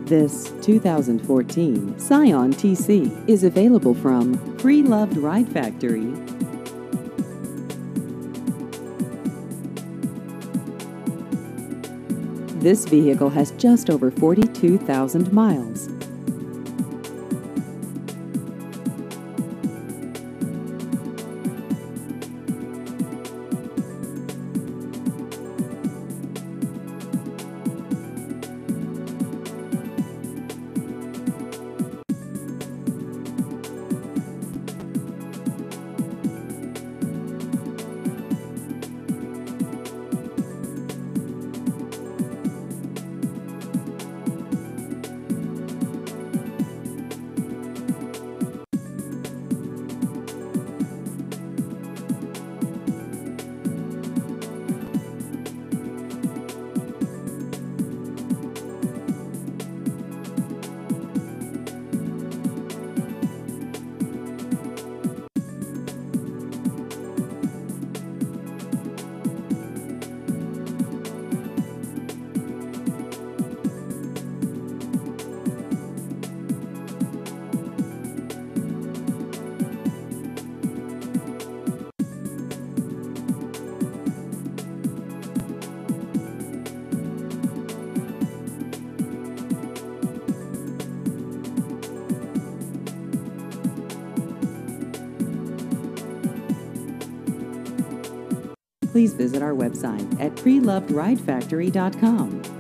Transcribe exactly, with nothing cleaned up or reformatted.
This two thousand fourteen Scion T C is available from Pre-Loved Ride Factory. This vehicle has just over forty-two thousand miles. Please visit our website at pre loved ride factory dot com.